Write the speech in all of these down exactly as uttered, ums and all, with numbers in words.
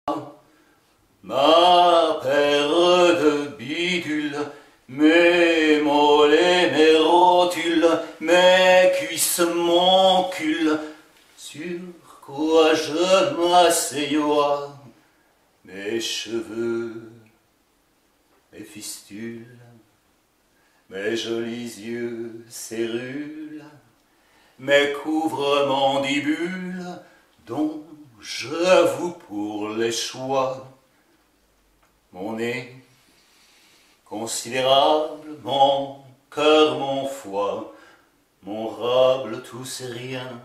Ma paire de bidules, mes mollets, mes rotules, mes cuisses, mon cul, sur quoi je m'asseyois, mes cheveux, mes fistules, mes jolis yeux cérules, mes couvre-mandibules, dont j'avoue pour les choix mon nez considérable, mon cœur, mon foie, mon rable, tous ces riens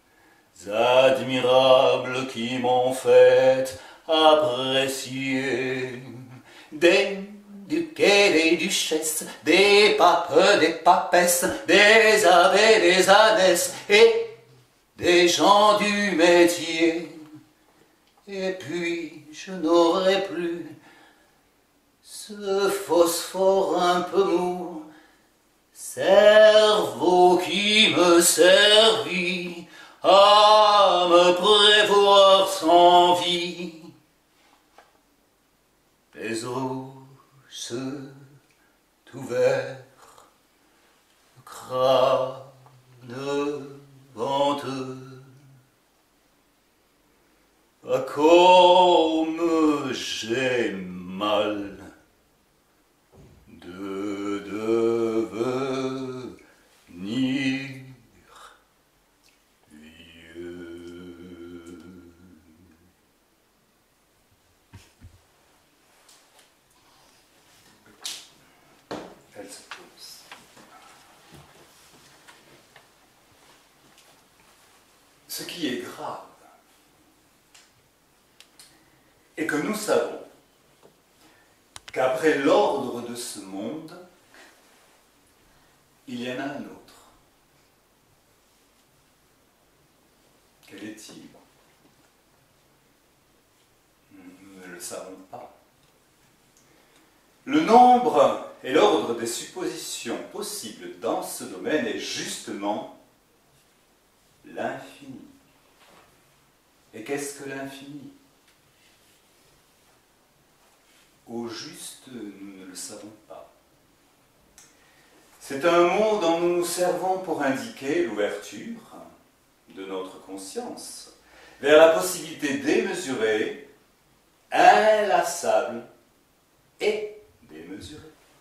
admirables qui m'ont fait apprécier des duquets, des duchesses, des papes, des papesses, des abbés, des abbesses et des gens du métier. Et puis je n'aurai plus ce phosphore un peu mou, cerveau qui me servit à me prévoir sans vie. Les os ouverts, le crâne venteux, ah, comme j'ai mal de devenir vieux. Elle se pose. Ce qui est grave est que nous savons qu'après l'ordre de ce monde, il y en a un autre. Quel est-il? Nous ne le savons pas. Le nombre et l'ordre des suppositions possibles dans ce domaine est justement l'infini. Et qu'est-ce que l'infini? Au juste, nous ne le savons pas. C'est un mot dont nous nous servons pour indiquer l'ouverture de notre conscience vers la possibilité démesurée, inlassable et démesurée.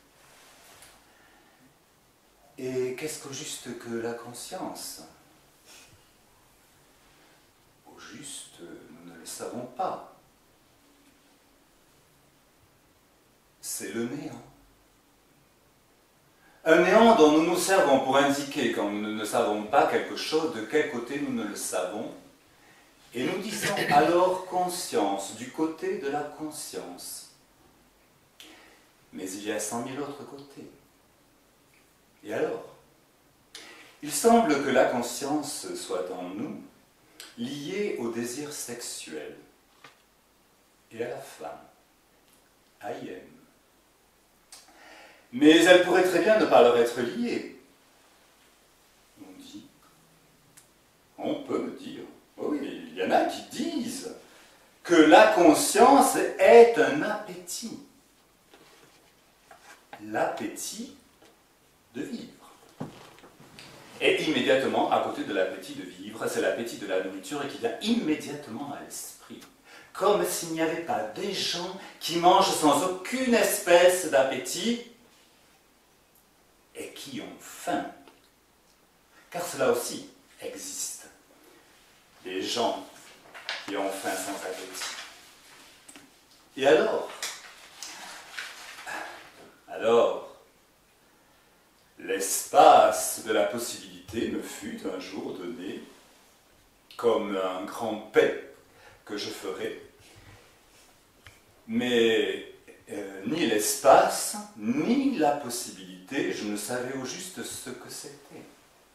Et qu'est-ce qu'au juste que la conscience? Au juste, nous ne le savons pas. C'est le néant. Un néant dont nous nous servons pour indiquer, quand nous ne savons pas quelque chose, de quel côté nous ne le savons, et nous disons alors conscience, du côté de la conscience. Mais il y a cent mille autres côtés. Et alors? Il semble que la conscience soit en nous liée au désir sexuel et à la femme, à Yen. Mais elle pourrait très bien ne pas leur être liée. On dit, on peut me dire, oui, il y en a qui disent que la conscience est un appétit. L'appétit de vivre. Et immédiatement, à côté de l'appétit de vivre, c'est l'appétit de la nourriture qui vient immédiatement à l'esprit. Comme s'il n'y avait pas des gens qui mangent sans aucune espèce d'appétit et qui ont faim. Car cela aussi existe. Des gens qui ont faim sans appétit. Et alors? Alors, l'espace de la possibilité me fut un jour donné comme un grand paix que je ferai, mais euh, ni l'espace, ni la possibilité, je ne savais au juste ce que c'était.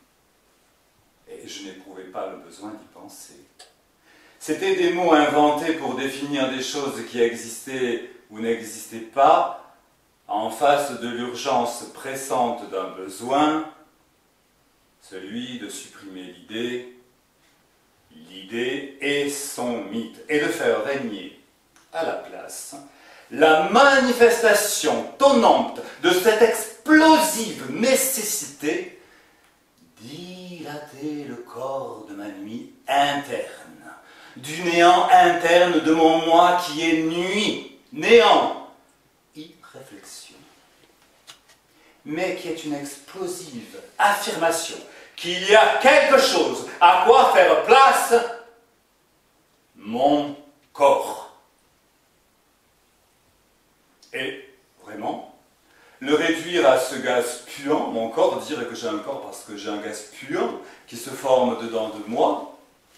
Et je n'éprouvais pas le besoin d'y penser. C'était des mots inventés pour définir des choses qui existaient ou n'existaient pas, en face de l'urgence pressante d'un besoin, celui de supprimer l'idée, l'idée et son mythe, et de faire régner place la manifestation tonnante de cette explosive nécessité dilater le corps de ma nuit interne, du néant interne de mon moi qui est nuit, néant, irréflexion, mais qui est une explosive affirmation qu'il y a quelque chose à quoi faire place, mon corps. Et vraiment, le réduire à ce gaz puant, mon corps, dire que j'ai un corps parce que j'ai un gaz puant qui se forme dedans de moi,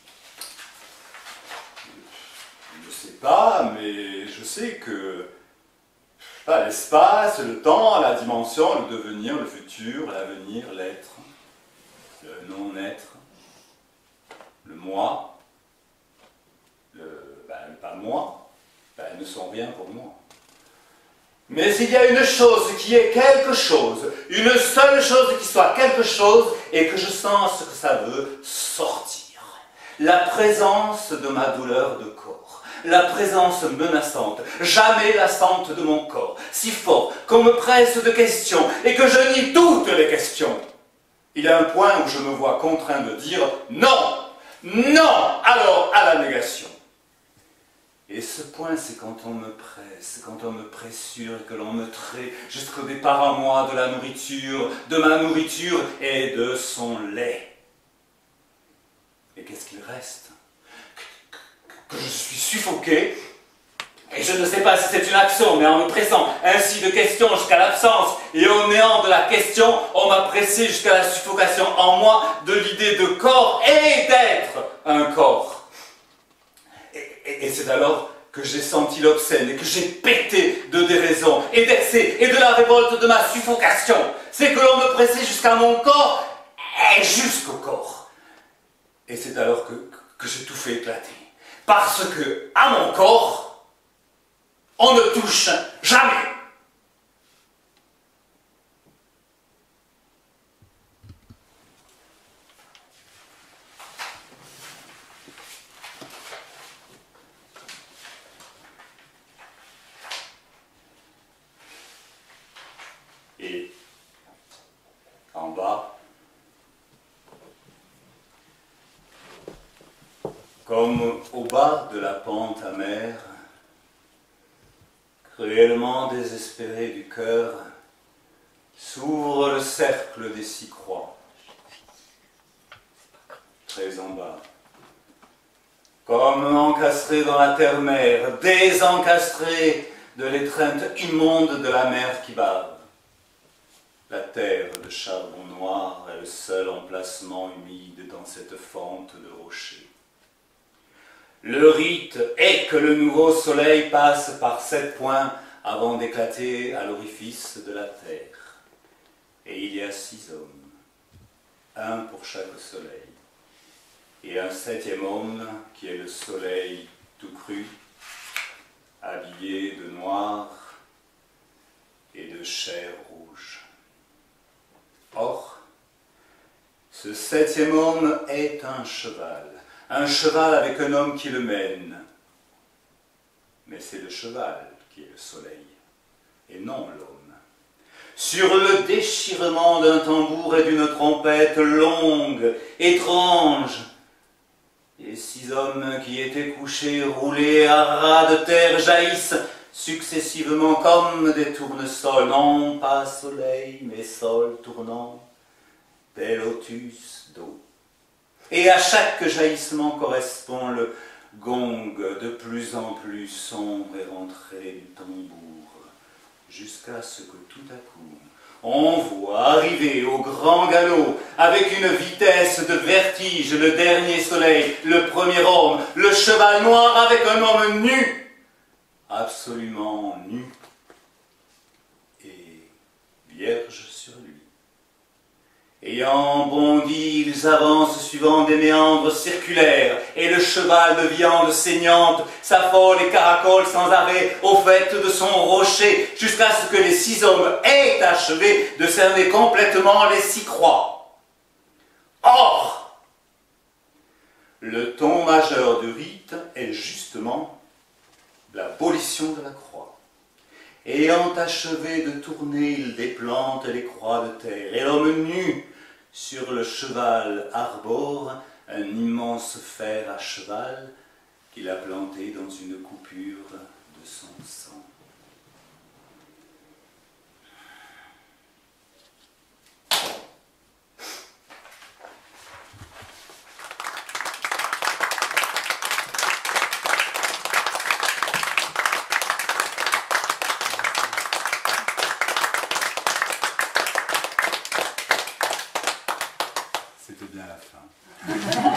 je ne sais pas, mais je sais que l'espace, le temps, la dimension, le devenir, le futur, l'avenir, l'être, le non-être, le moi, le, ben, le pas moi, ben, ne sont rien pour moi. Mais il y a une chose qui est quelque chose, une seule chose qui soit quelque chose et que je sens ce que ça veut sortir. La présence de ma douleur de corps, la présence menaçante, jamais lassante de mon corps, si fort qu'on me presse de questions et que je nie toutes les questions. Il y a un point où je me vois contraint de dire non, non, alors à la négation. Et ce point, c'est quand on me presse, quand on me pressure et que l'on me traite jusqu'au départ en moi de la nourriture, de ma nourriture et de son lait. Et qu'est-ce qu'il reste? Que je suis suffoqué, et je ne sais pas si c'est une action, mais en me pressant ainsi de questions jusqu'à l'absence et au néant de la question, on m'a pressé jusqu'à la suffocation en moi de l'idée de corps et d'être un corps. Et, et c'est alors que j'ai senti l'obscène et que j'ai pété de déraison et d'excès et de la révolte de ma suffocation. C'est que l'on me pressait jusqu'à mon corps et jusqu'au corps. Et c'est alors que, que j'ai tout fait éclater. Parce que, à mon corps, on ne touche jamais. Et en bas, comme au bas de la pente amère, cruellement désespéré du cœur, s'ouvre le cercle des six croix, très en bas. Comme encastré dans la terre-mère, désencastré de l'étreinte immonde de la mer qui bave. La terre de charbon noir est le seul emplacement humide dans cette fente de rochers. Le rite est que le nouveau soleil passe par sept points avant d'éclater à l'orifice de la terre. Et il y a six hommes, un pour chaque soleil, et un septième homme qui est le soleil tout cru, habillé de noir et de chair rouge. Or, ce septième homme est un cheval, un cheval avec un homme qui le mène. Mais c'est le cheval qui est le soleil, et non l'homme. Sur le déchirement d'un tambour et d'une trompette longue, étrange, les six hommes qui étaient couchés, roulés à ras de terre, jaillissent successivement comme des tournesols, non pas soleil, mais sol tournant, des lotus d'eau. Et à chaque jaillissement correspond le gong de plus en plus sombre et rentré du tambour, jusqu'à ce que tout à coup, on voit arriver au grand galop, avec une vitesse de vertige, le dernier soleil, le premier homme, le cheval noir avec un homme nu, absolument nu et vierge sur lui. Ayant bondi, ils avancent suivant des méandres circulaires, et le cheval de viande saignante s'affole et caracole sans arrêt au fait de son rocher, jusqu'à ce que les six hommes aient achevé de cerner complètement les six croix. Or, le ton majeur du rite est justement l'abolition de la croix. Ayant achevé de tourner, il déplante les croix de terre, et l'homme nu sur le cheval arbore un immense fer à cheval qu'il a planté dans une coupure de son sang. C'était bien la fin.